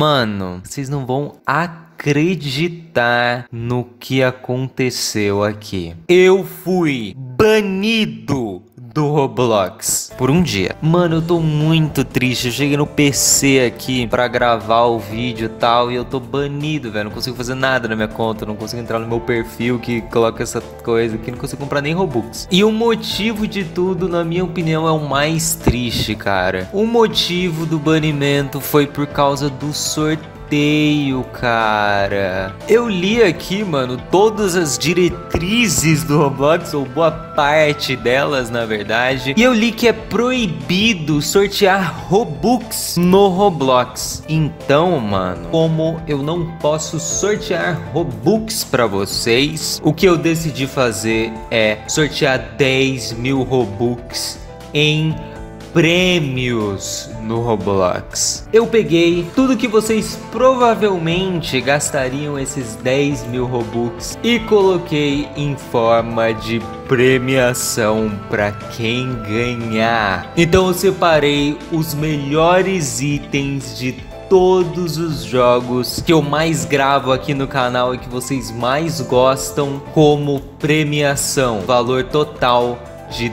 Mano, vocês não vão acreditar no que aconteceu aqui. Eu fui banido do Roblox por um dia. Mano, eu tô muito triste. Eu cheguei no PC aqui pra gravar o vídeo e tal, e eu tô banido, velho. Não consigo fazer nada na minha conta, não consigo entrar no meu perfil que coloca essa coisa aqui, não consigo comprar nem Robux. E o motivo de tudo, na minha opinião, é o mais triste, cara. O motivo do banimento foi por causa do sorteio, cara. Eu li aqui, mano, todas as diretrizes do Roblox, ou boa parte delas, na verdade. E eu li que é proibido sortear Robux no Roblox. Então, mano, como eu não posso sortear Robux pra vocês, o que eu decidi fazer é sortear 10 mil Robux em prêmios no Roblox. Eu peguei tudo que vocês provavelmente gastariam esses 10 mil Robux e coloquei em forma de premiação para quem ganhar. Então eu separei os melhores itens de todos os jogos que eu mais gravo aqui no canal e que vocês mais gostam como premiação. Valor total de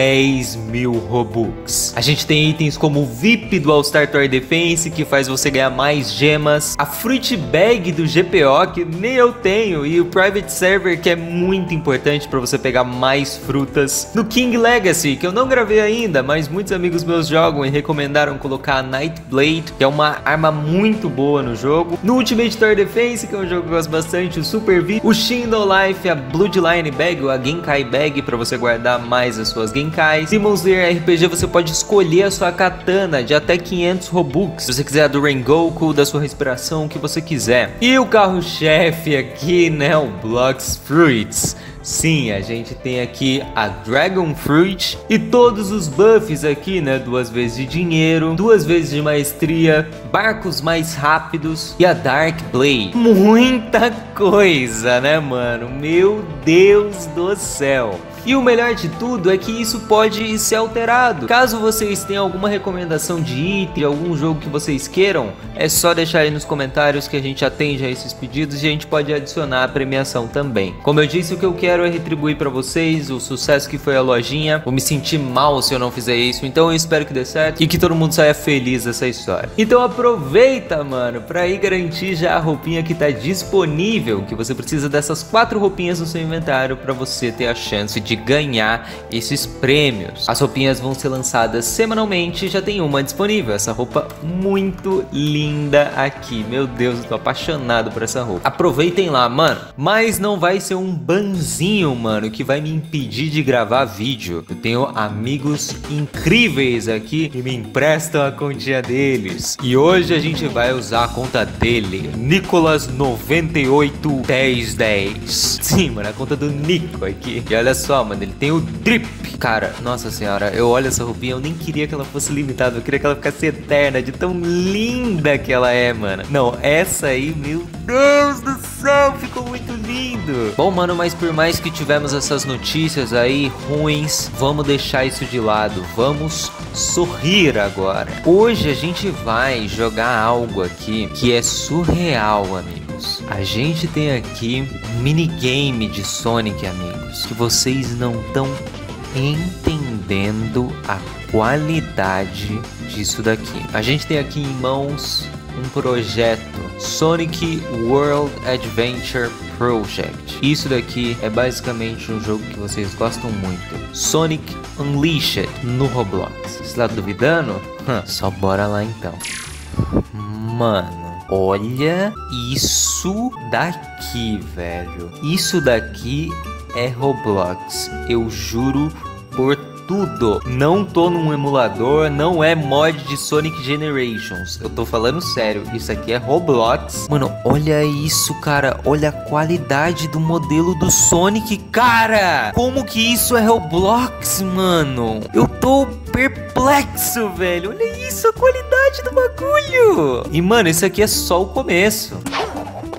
10 mil Robux. A gente tem itens como o VIP do All Star Tower Defense, que faz você ganhar mais gemas, a Fruit Bag do GPO, que nem eu tenho, e o Private Server, que é muito importante para você pegar mais frutas. No King Legacy, que eu não gravei ainda, mas muitos amigos meus jogam e recomendaram colocar a Night Blade, que é uma arma muito boa no jogo. No Ultimate Tower Defense, que é um jogo que eu gosto bastante, o Super VIP, o Shindo Life, a Bloodline Bag, ou a Genkai Bag, para você guardar mais as suas Genkais. Demon Slayer RPG, você pode escolher a sua katana de até 500 Robux. Se você quiser a do Rengoku, da sua respiração, o que você quiser. E o carro-chefe aqui, né, o Blox Fruits. Sim, a gente tem aqui a Dragon Fruit e todos os buffs aqui, né? 2 vezes de dinheiro, 2 vezes de maestria, barcos mais rápidos e a Dark Blade. Muita coisa, né, mano? Meu Deus do céu! E o melhor de tudo é que isso pode ser alterado. Caso vocês tenham alguma recomendação de item, algum jogo que vocês queiram, é só deixar aí nos comentários que a gente atende a esses pedidos e a gente pode adicionar a premiação também. Como eu disse, o que eu quero é retribuir pra vocês o sucesso que foi a lojinha. Vou me sentir mal se eu não fizer isso, então eu espero que dê certo e que todo mundo saia feliz dessa história. Então aproveita, mano, pra ir garantir já a roupinha que tá disponível, que você precisa dessas 4 roupinhas no seu inventário pra você ter a chance de ganhar esses prêmios. As roupinhas vão ser lançadas semanalmente, já tem uma disponível, essa roupa muito linda aqui. Meu Deus, eu tô apaixonado por essa roupa. Aproveitem lá, mano. Mas não vai ser um banzinho, mano, que vai me impedir de gravar vídeo. Eu tenho amigos incríveis aqui que me emprestam a continha deles. E hoje a gente vai usar a conta dele, Nicolas981010. Sim, mano, a conta do Nico aqui. E olha só, mano, ele tem o Drip. Cara, nossa senhora, eu olho essa roupinha, eu nem queria que ela fosse limitada, eu queria que ela ficasse eterna, de tão linda que ela é, mano. Não, essa aí, meu Deus do céu, ficou muito lindo. Bom, mano, mas por mais que tivemos essas notícias aí ruins, vamos deixar isso de lado, vamos sorrir agora. Hoje a gente vai jogar algo aqui que é surreal, amigos. A gente tem aqui um minigame de Sonic, amigos, que vocês não estão entendendo a qualidade disso daqui. A gente tem aqui em mãos um projeto, Sonic World Adventure Project. Isso daqui é basicamente um jogo que vocês gostam muito, Sonic Unleashed no Roblox. Você tá duvidando? Só bora lá então. Mano, olha isso daqui, velho. Isso daqui é Roblox. Eu juro por tudo. Não tô num emulador, não é mod de Sonic Generations. Eu tô falando sério, isso aqui é Roblox. Mano, olha isso, cara. Olha a qualidade do modelo do Sonic, cara. Como que isso é Roblox, mano? Eu tô perplexo, velho. Olha isso, a qualidade do bagulho. E, mano, isso aqui é só o começo.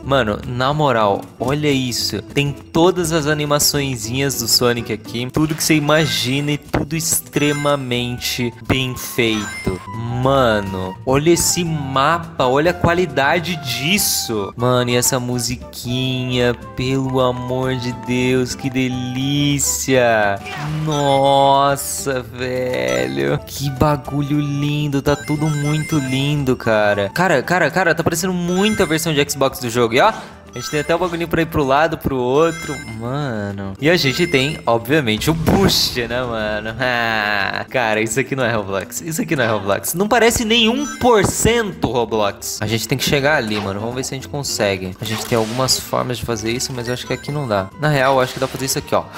Mano, na moral, olha isso. Tem todas as animaçõezinhas do Sonic aqui. Tudo que você imagina e tudo extremamente bem feito. Mano, olha esse mapa. Olha a qualidade disso. Mano, e essa musiquinha. Pelo amor de Deus, que delícia. Nossa, velho. Que bagulho lindo. Tá tudo muito lindo, cara. Cara, tá parecendo muito a versão de Xbox do jogo. E ó, a gente tem até o bagulhinho pra ir pro lado, pro outro. Mano. E a gente tem, obviamente, o boost, né, mano? Ah, cara, isso aqui não é Roblox. Isso aqui não é Roblox. Não parece nem 1% Roblox. A gente tem que chegar ali, mano. Vamos ver se a gente consegue. A gente tem algumas formas de fazer isso, mas eu acho que aqui não dá. Na real, eu acho que dá pra fazer isso aqui, ó.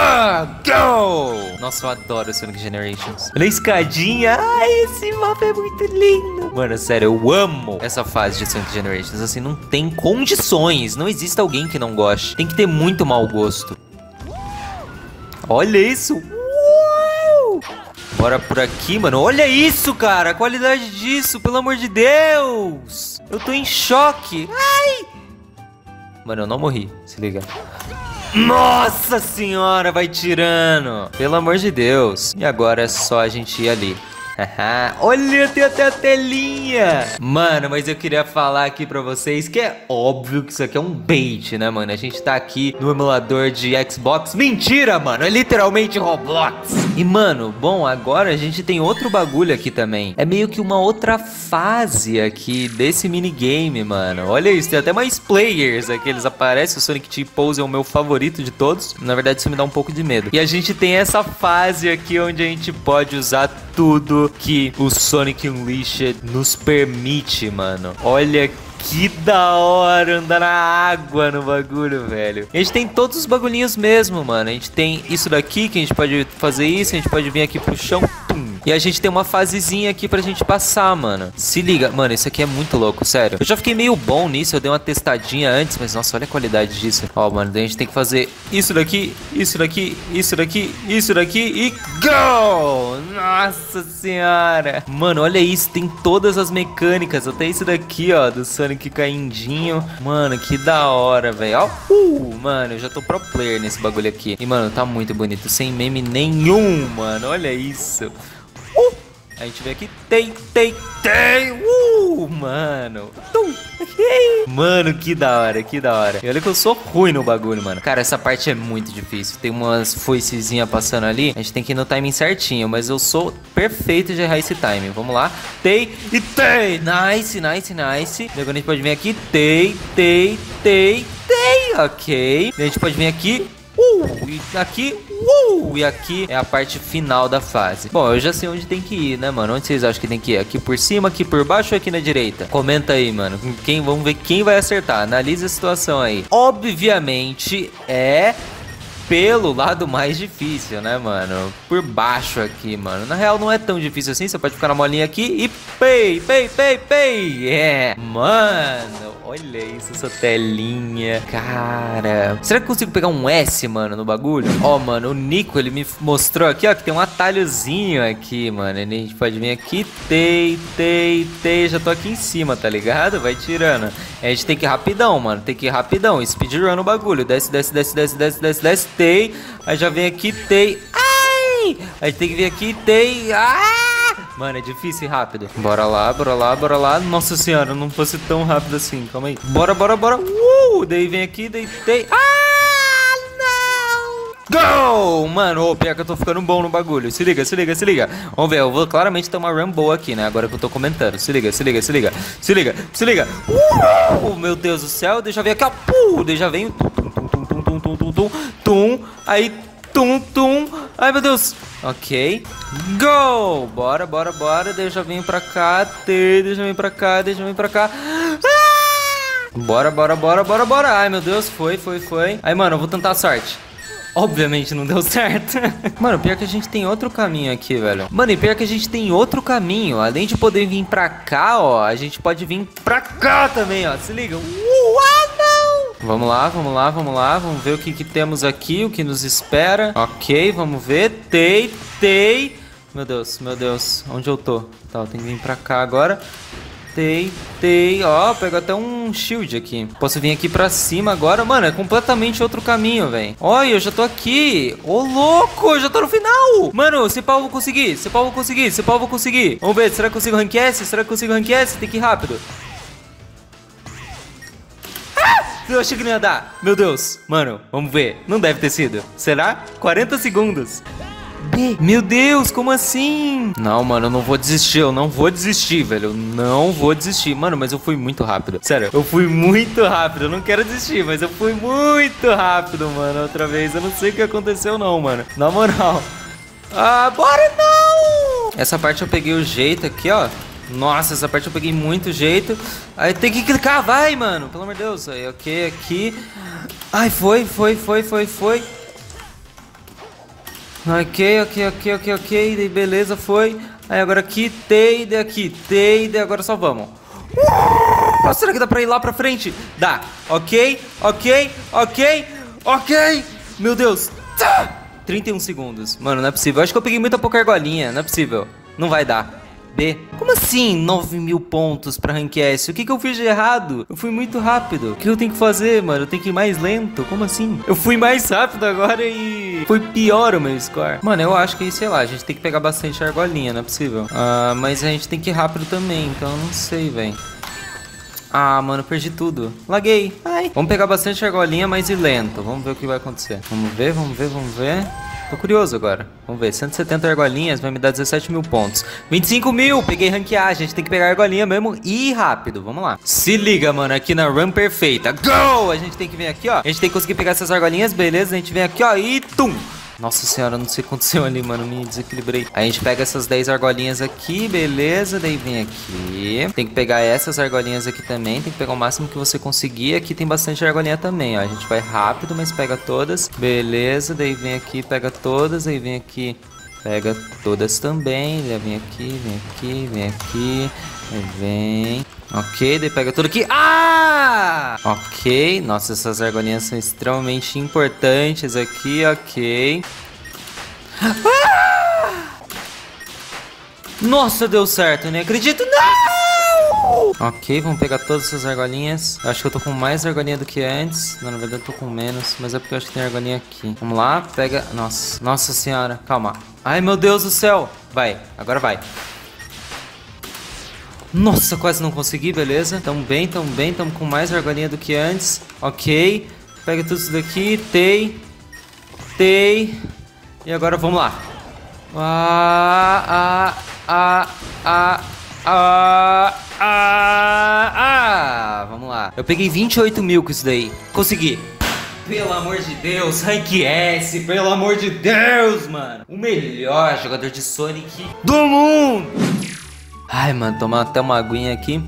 Go! Nossa, eu adoro Sonic Generations. Olha a escadinha. Ai, esse mapa é muito lindo. Mano, sério, eu amo essa fase de Sonic Generations. Assim, não tem condições. Não existe alguém que não goste. Tem que ter muito mau gosto. Olha isso. Uou! Bora por aqui, mano. Olha isso, cara. A qualidade disso, pelo amor de Deus. Eu tô em choque. Ai! Mano, eu não morri. Se liga. Nossa senhora, vai tirando. Pelo amor de Deus. E agora é só a gente ir ali. Olha, tem até a telinha. Mano, mas eu queria falar aqui pra vocês que é óbvio que isso aqui é um bait, né, mano? A gente tá aqui no emulador de Xbox. Mentira, mano, é literalmente Roblox. E, mano, bom, agora a gente tem outro bagulho aqui também. É meio que uma outra fase aqui desse minigame, mano. Olha isso, tem até mais players aqui. Eles aparecem, o Sonic T-Pose é o meu favorito de todos. Na verdade, isso me dá um pouco de medo. E a gente tem essa fase aqui onde a gente pode usar tudo que o Sonic Unleashed nos permite, mano. Olha que da hora andar na água no bagulho, velho. A gente tem todos os bagulhinhos mesmo, mano. A gente tem isso daqui, que a gente pode fazer isso. A gente pode vir aqui pro chão. E a gente tem uma fasezinha aqui pra gente passar, mano. Se liga. Mano, isso aqui é muito louco, sério. Eu já fiquei meio bom nisso, eu dei uma testadinha antes. Mas, nossa, olha a qualidade disso. Ó, mano, daí a gente tem que fazer isso daqui, isso daqui, isso daqui, isso daqui e go! Nossa senhora. Mano, olha isso, tem todas as mecânicas. Até isso daqui, ó, do Sonic caindinho. Mano, que da hora, velho. Mano, eu já tô pro player nesse bagulho aqui. E, mano, tá muito bonito, sem meme nenhum, mano. Olha isso. A gente vem aqui, tem. Mano. Mano, que da hora, que da hora. E olha que eu sou ruim no bagulho, mano. Cara, essa parte é muito difícil. Tem umas foicezinhas passando ali. A gente tem que ir no timing certinho, mas eu sou perfeito de errar esse timing. Vamos lá. Tem. Nice. Agora a gente pode vir aqui. Tem. Ok. E a gente pode vir aqui. E aqui, e aqui é a parte final da fase. Bom, eu já sei onde tem que ir, né, mano? Onde vocês acham que tem que ir? Aqui por cima, aqui por baixo ou aqui na direita? Comenta aí, mano. Vamos ver quem vai acertar. Analisa a situação aí. Obviamente é pelo lado mais difícil, né, mano? Por baixo aqui, mano. Na real, não é tão difícil assim. Você pode ficar na molinha aqui e pay. Mano, olha isso, essa telinha. Cara, será que eu consigo pegar um S, mano, no bagulho? Ó, mano, o Nico, ele me mostrou aqui, ó, que tem um atalhozinho aqui, mano. A gente pode vir aqui, já tô aqui em cima, tá ligado? Vai tirando. A gente tem que ir rapidão, mano. Tem que ir rapidão. Speedrun no bagulho. Desce. Aí já vem aqui, ai! A gente tem que vir aqui, Mano, é difícil e rápido. Bora lá. Nossa senhora, não fosse tão rápido assim. Calma aí. Bora. Daí vem aqui, não! Go! Mano, pior que eu tô ficando bom no bagulho. Se liga. Vamos ver, eu vou claramente ter uma run boa aqui, né? Agora que eu tô comentando. Se liga. Meu Deus do céu. Deixa eu ver aqui, ó. Daí já vem aí, ai, meu Deus. Ok. Go! Bora. Daí eu já venho pra cá. Deixa eu vir pra cá. Bora. Ai, meu Deus, foi. Aí, mano, eu vou tentar a sorte. Obviamente não deu certo. Mano, pior que a gente tem outro caminho aqui, velho. Mano, e pior que a gente tem outro caminho. Além de poder vir pra cá, ó, a gente pode vir pra cá também, ó. Se liga. Vamos lá. Vamos ver o que temos aqui, o que nos espera. Ok, vamos ver. Meu Deus. Onde eu tô? Tá, eu tenho que vir pra cá agora. Ó, pega até um shield aqui. Posso vir aqui pra cima agora. Mano, é completamente outro caminho, velho. Olha, eu já tô aqui. Ô, louco, eu já tô no final. Mano, se pau eu vou conseguir. Se pau eu vou conseguir. Se pau eu vou conseguir. Vamos ver, será que eu consigo rank S? Será que eu consigo rank S? Tem que ir rápido. Eu achei que não ia dar. Meu Deus. Mano, vamos ver. Não deve ter sido. Será? 40 segundos. Meu Deus, como assim? Não, mano, eu não vou desistir. Eu não vou desistir, velho. Eu não vou desistir. Mano, mas eu fui muito rápido. Sério, eu fui muito rápido. Eu não quero desistir, mas eu fui muito rápido, mano. Outra vez. Eu não sei o que aconteceu, não, mano. Na moral. Ah, bora não! Essa parte eu peguei o jeito aqui, ó. Nossa, essa parte eu peguei muito jeito. Aí tem que clicar, vai, mano. Pelo amor de Deus. Aí, ok, aqui. Ai, foi. Ok. Daí beleza, foi. Aí agora aqui, daí aqui, daí agora só vamos. Será que dá pra ir lá pra frente? Dá. Ok. Meu Deus. 31 segundos. Mano, não é possível. Eu acho que eu peguei muita pouca argolinha. Não é possível. Não vai dar. B. Como assim 9.000 pontos pra rank S? O que eu fiz de errado? Eu fui muito rápido. O que eu tenho que fazer, mano? Eu tenho que ir mais lento? Como assim? Eu fui mais rápido agora e foi pior o meu score. Mano, eu acho que, sei lá, a gente tem que pegar bastante argolinha, não é possível. Mas a gente tem que ir rápido também, então eu não sei, velho. Ah, mano, perdi tudo. Laguei. Ai. Vamos pegar bastante argolinha, mas ir lento. Vamos ver o que vai acontecer. Vamos ver. Tô curioso agora. Vamos ver. 170 argolinhas vai me dar 17.000 pontos. 25.000. Peguei rank A. A gente tem que pegar a argolinha mesmo e ir rápido. Vamos lá. Se liga, mano. Aqui na run perfeita. Go! A gente tem que vir aqui, ó. A gente tem que conseguir pegar essas argolinhas. Beleza. A gente vem aqui, ó. E tum! Nossa senhora, não sei o que aconteceu ali, mano. Me desequilibrei. Aí a gente pega essas 10 argolinhas aqui, beleza. Daí vem aqui. Tem que pegar essas argolinhas aqui também. Tem que pegar o máximo que você conseguir. Aqui tem bastante argolinha também, ó. A gente vai rápido, mas pega todas. Beleza, daí vem aqui, pega todas. Aí vem aqui, pega todas também. Daí vem aqui. Aí vem... Ok, daí pega tudo aqui. Ah! Ok. Nossa, essas argolinhas são extremamente importantes aqui. Ok. Ah! Nossa, deu certo. Nem acredito. Não! Ok, vamos pegar todas essas argolinhas. Eu acho que eu tô com mais argolinha do que antes. Não, na verdade eu tô com menos. Mas é porque eu acho que tem argolinha aqui. Vamos lá, pega... Nossa senhora. Calma. Ai, meu Deus do céu. Vai, agora vai. Nossa, quase não consegui, beleza. Tamo bem, tamo com mais argolinha do que antes. Ok. Pega tudo isso daqui. Tei. E agora vamos lá. Vamos lá. Eu peguei 28.000 com isso daí. Consegui. Pelo amor de Deus, rank S, pelo amor de Deus, mano. O melhor jogador de Sonic do mundo. Ai, mano, tomar até uma aguinha aqui.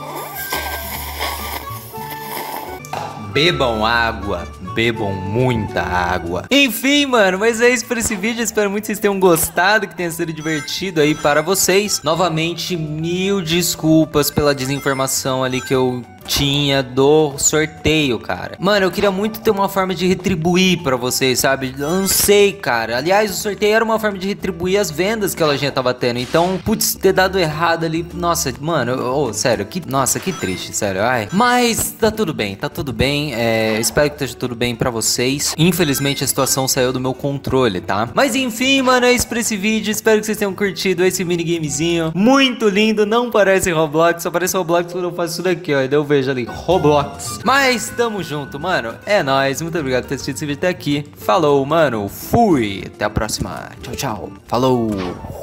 Bebam água. Bebam muita água. Enfim, mano, mas é isso por esse vídeo. Espero muito que vocês tenham gostado, que tenha sido divertido aí para vocês. Novamente, 1000 desculpas pela desinformação ali que eu tinha do sorteio, cara. Mano, eu queria muito ter uma forma de retribuir pra vocês, sabe? Eu não sei, cara. Aliás, o sorteio era uma forma de retribuir as vendas que a lojinha tava tendo. Então, putz, ter dado errado ali. Nossa, mano, sério, nossa, que triste, sério. Ai. Mas tá tudo bem, espero que esteja tudo bem pra vocês. Infelizmente, a situação saiu do meu controle, tá? Mas enfim, mano, é isso pra esse vídeo. Espero que vocês tenham curtido esse minigamezinho. Muito lindo, não parece Roblox. Só parece Roblox quando eu faço isso daqui, ó. E daí eu vejo ali, Roblox. Mas tamo junto, mano. É nóis. Muito obrigado por ter assistido esse vídeo até aqui. Falou, mano. Fui. Até a próxima. Tchau, tchau. Falou.